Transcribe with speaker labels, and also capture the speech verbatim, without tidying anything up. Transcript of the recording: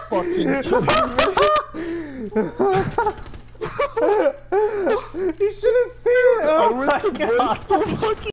Speaker 1: fucking kidding me?
Speaker 2: You should have seen it! Oh
Speaker 1: I went
Speaker 2: my
Speaker 1: to
Speaker 2: God.
Speaker 1: break the fucking